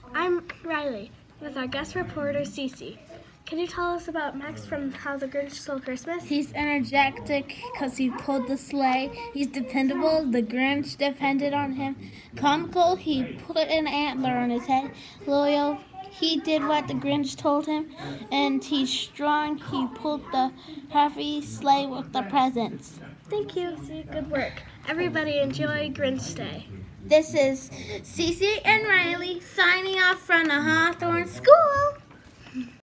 I'm Riley with our guest reporter Cece. Can you tell us about Max from How the Grinch Stole Christmas? He's energetic because he pulled the sleigh. He's dependable. The Grinch depended on him. Comical, he put an antler on his head. Loyal, he did what the Grinch told him. And he's strong. He pulled the heavy sleigh with the presents. Thank you. Good work. Everybody enjoy Grinch Day. This is Cece and Riley signing off from the Hawthorne School.